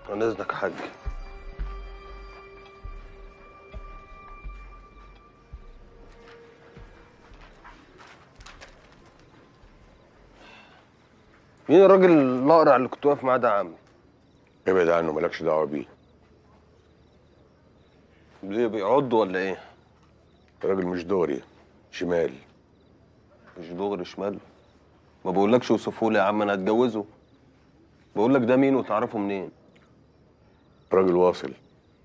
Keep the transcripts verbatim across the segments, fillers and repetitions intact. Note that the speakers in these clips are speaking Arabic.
عن اذنك يا حاج. مين الراجل الاقرع اللي كنت واقف معاه ده يا عم؟ ابعد عنه، مالكش دعوه بيه. ليه بيعض ولا ايه؟ الراجل مش دغري، شمال. مش دغري شمال؟ ما بقولكش اوصفهولي يا عم، انا هتجوزه. بقولك ده مين وتعرفه منين؟ راجل واصل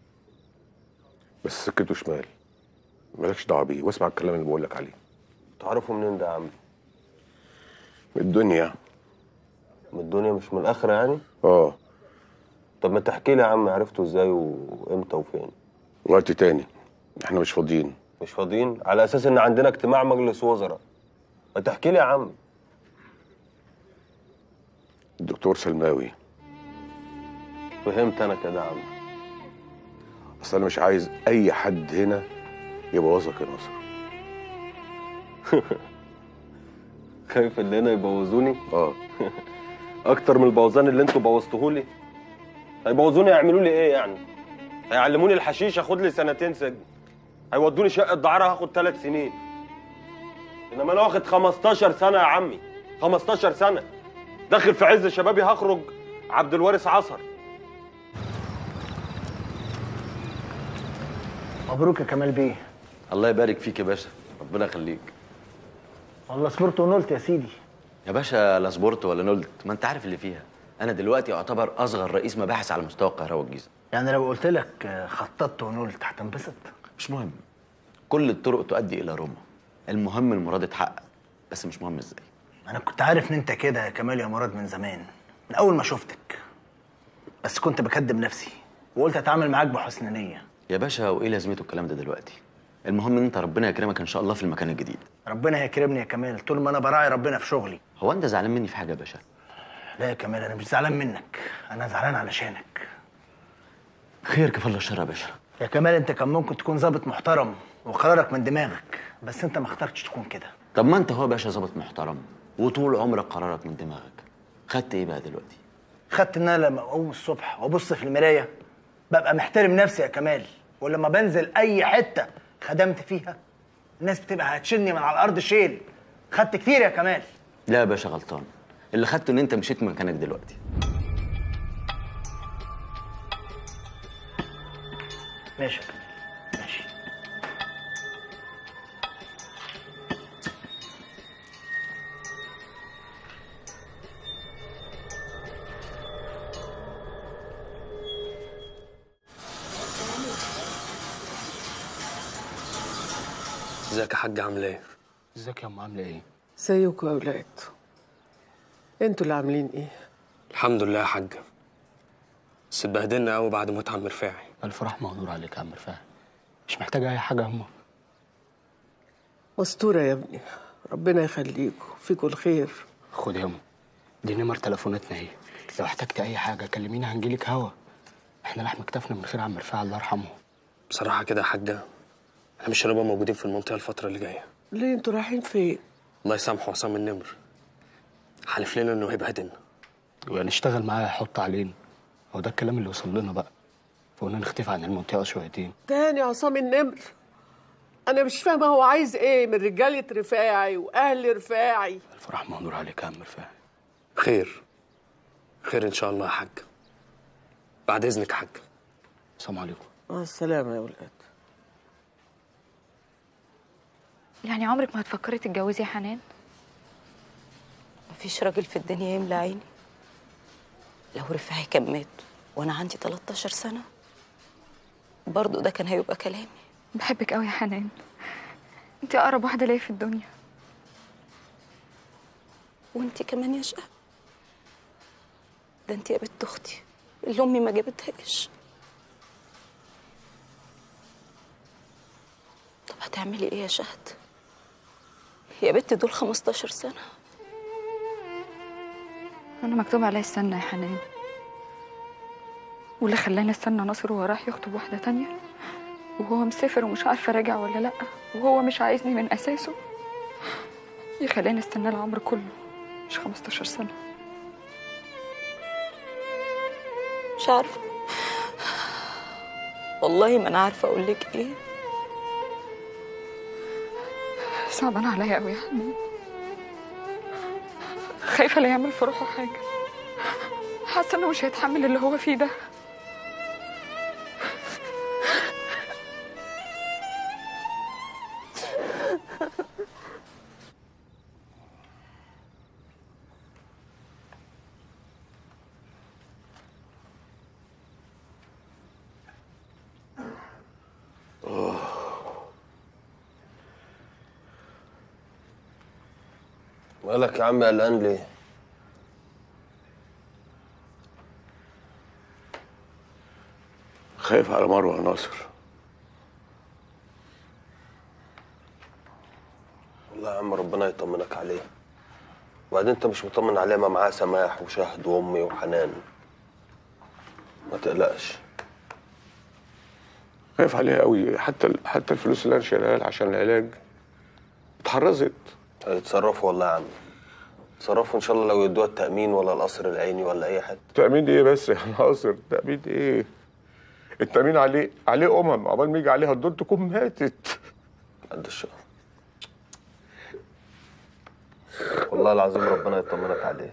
بس سكته شمال، مالكش دعوه بيه واسمع الكلام اللي بقولك عليه. تعرفه منين ده يا عم؟ من الدنيا. من الدنيا مش من الاخره يعني؟ اه. طب ما تحكي لي يا عم، عرفته ازاي وامتى وفين؟ وقت تاني، احنا مش فاضيين. مش فاضيين؟ على اساس ان عندنا اجتماع مجلس وزراء. ما تحكي لي يا عم. الدكتور سلماوي. فهمت انا كده يا عم. اصل انا مش عايز اي حد هنا يبوظك يا ناصر. خايف اللي هنا يبوظوني؟ اه. اكتر من البوظان اللي انتوا بوظتوهولي. هيبوظوني يعملوا لي ايه يعني؟ هيعلموني الحشيش اخد لي سنتين سجن، هيودوني شقه دعاره هاخد ثلاث سنين، انما انا واخد خمستاشر سنه يا عمي. خمستاشر سنه داخل في عز شبابي، هخرج عبد الوارث عصر. مبروك يا كمال بيه. الله يبارك فيك يا باشا، ربنا يخليك. والله صبرت ونلت يا سيدي. يا باشا لا صبرت ولا نلت، ما انت عارف اللي فيها. انا دلوقتي اعتبر اصغر رئيس مباحث على مستوى القاهره والجيزه. يعني لو قلت لك خططت ونلت هتنبسط؟ مش مهم، كل الطرق تؤدي الى روما. المهم المراد اتحقق، بس مش مهم ازاي. انا كنت عارف ان انت كده يا كمال يا مراد من زمان، من اول ما شفتك، بس كنت بكدب نفسي وقلت اتعامل معاك بحسن نيه. يا باشا وايه لازمته الكلام ده دلوقتي؟ المهم ان انت ربنا يكرمك ان شاء الله في المكان الجديد. ربنا هيكرمني يا كمال طول ما انا براعي ربنا في شغلي. هو انت زعلان مني في حاجه يا باشا؟ لا يا كمال، انا مش زعلان منك، انا زعلان علشانك. خير كفى الله الشر يا باشا. يا كمال انت كان ممكن تكون ظابط محترم وقرارك من دماغك، بس انت ما اخترتش تكون كده. طب ما انت هو يا باشا ظابط محترم وطول عمرك قرارك من دماغك، خدت ايه بقى دلوقتي؟ خدت ان انا لما اقوم الصبح وابص في المرايه ببقى محترم نفسي يا كمال، ولما بنزل اي حته خدمت فيها الناس بتبقى هتشيلني من على الارض شيل. خدت كتير يا كمال. لا يا باشا غلطان، اللي خدته ان انت مشيت من مكانك دلوقتي. ماشي يا كمال ماشي. ازيك يا حاجة عاملة ايه؟ ازيك يا ام عامله ايه؟ ازيكم يا اولاد؟ انتوا اللي عاملين ايه؟ الحمد لله يا حاجة، بس اتبهدلنا قوي بعد موت عم رفاعي. الف رحمه ونور عليك يا عم رفاعي، مش محتاجه اي حاجه يا امه. اسطوره يا ابني، ربنا يخليكوا فيكوا الخير. خد يا امه، دي نمر تليفوناتنا اهي، لو احتجت اي حاجه كلمينا هنجيلك هوا. احنا لحم كتفنا من خير عم رفاعي الله يرحمه. بصراحة كده يا حاجة احنا مش هنبقى موجودين في المنطقة الفترة اللي جاية. ليه انتوا رايحين فين؟ الله يسامحه عصام النمر، حلف لنا انه هيبهدلنا. ونشتغل معاه يحط علينا، هو ده الكلام اللي وصل لنا بقى، فقلنا نختفي عن المنطقه شويتين. تاني عصام النمر؟ انا مش فاهمه هو عايز ايه من رجاله رفاعي واهل رفاعي. الف رحمه ونور عليك يا عم رفاعي. خير خير ان شاء الله يا حاج. بعد اذنك يا حاج. السلام عليكم. مع السلامه يا ولاد. يعني عمرك ما هتفكري تتجوزي يا حنان؟ مفيش راجل في الدنيا يملى عيني. لو رفاعي كان مات وانا عندي تلتاشر سنه برضه ده كان هيبقى كلامي. بحبك قوي يا حنان، انت اقرب واحده ليا في الدنيا. وانت كمان يا شهد، ده انت يا بنت اختي اللي امي ما جابتهاش. طب هتعملي ايه يا شهد؟ يا بنت دول خمستاشر سنه. انا مكتوب عليا استنى يا حنان، واللي خلاني استنى ناصر وهو رايح يخطب واحده تانية وهو مسافر ومش عارفه راجع ولا لا، وهو مش عايزني من اساسه، يخليني استنى العمر كله مش خمستاشر سنه. مش عارفه والله، ما انا عارفه اقول لك ايه. صعبان عليا قوي يا حنان، خايفه لا يعمل في روحه حاجه، حاسه انه مش هيتحمل اللي هو فيه ده. مالك يا عم قلقان ليه؟ خايف على مروه ناصر. والله يا عم ربنا يطمنك عليه. وبعدين انت مش مطمن عليه، ما معاه سماح وشهد وامي وحنان. ما تقلقش. خايف عليها قوي، حتى حتى الفلوس اللي انا شايلها لها عشان العلاج اتحرزت. هيتصرفوا والله يا عم، يتصرفوا ان شاء الله، لو يدوها التأمين ولا القصر العيني ولا اي حته. تأمين ايه بس يا ناصر؟ تأمين ايه؟ التأمين عليه عليه امم، عقبال ما يجي عليها الدور تكون ماتت. قد الشهر. والله العظيم ربنا يطمنك عليه.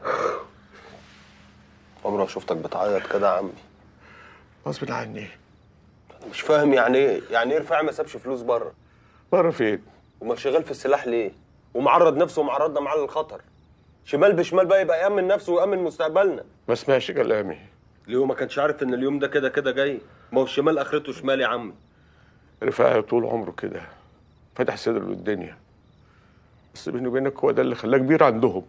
عمري ما شفتك بتعيط كده يا عمي. غصب عني. مش فاهم يعني ايه؟ يعني ايه رفاعي ما سابش فلوس بره؟ بره فين؟ وما شغال في السلاح ليه؟ ومعرض نفسه ومعرضنا معاه للخطر. شمال بشمال بقى يبقى يأمن نفسه ويأمن مستقبلنا. ما سمعش كلامي. ليه ما كانش عارف ان اليوم ده كده كده جاي؟ ما هو الشمال اخرته شمال يا عمي. رفاعي طول عمره كده فتح صدره للدنيا، بس بيني وبينك هو ده اللي خلاه كبير عندهم.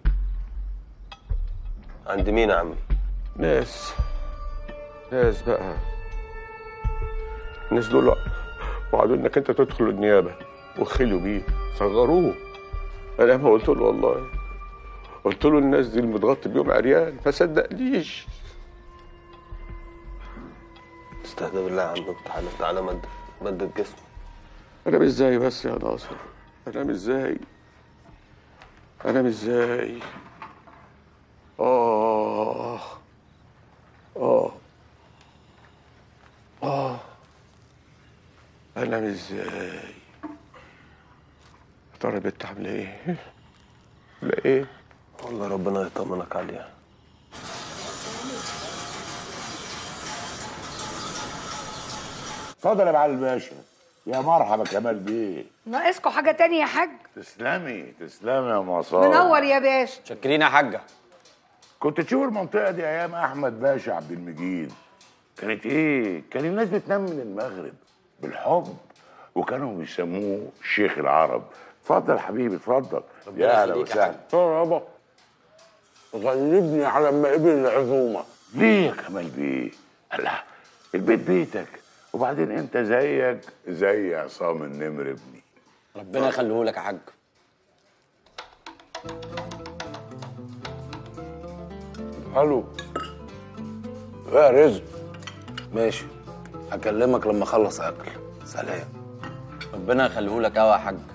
عند مين يا عمي؟ ناس ناس بقى الناس دول وعدوا انك انت تدخل النيابه وخلوا بيه، صغروه. انا ما قلت له والله، قلت له الناس دي المتغطي بيهم عريان، ما صدقنيش. استهدى بالله يا عم، تعالى تعالى مد مد الجسم. انام ازاي بس يا ناصر؟ انام ازاي؟ انام ازاي؟ اه اه اه انام ازاي؟ يا ترى البت عامله ايه؟ عامله ايه؟ والله ربنا يطمنك عليها. اتفضل يا معالي الباشا. يا مرحبا كمال بيه. ناقصكوا حاجة تانية يا حاج؟ تسلمي تسلمي يا مصار. منور يا باشا. شكرين يا حاجه. كنت تشوف المنطقة دي أيام أحمد باشا عبد المجيد، كانت إيه؟ كان الناس بتنام من المغرب بالحب، وكانوا بيسموه شيخ العرب. اتفضل حبيبي اتفضل. يا أهلا وسهلا. يابا غلبني على ما قبل العزومه. ليه يا كمال بيه؟ الله، البيت بيتك، وبعدين أنت زيك زي عصام النمر ابني. ربنا يخليه لك يا حاج. الو. يا رزق. ماشي، هكلمك لما اخلص اكل. سلام. ربنا يخليه لك قوي يا حاج.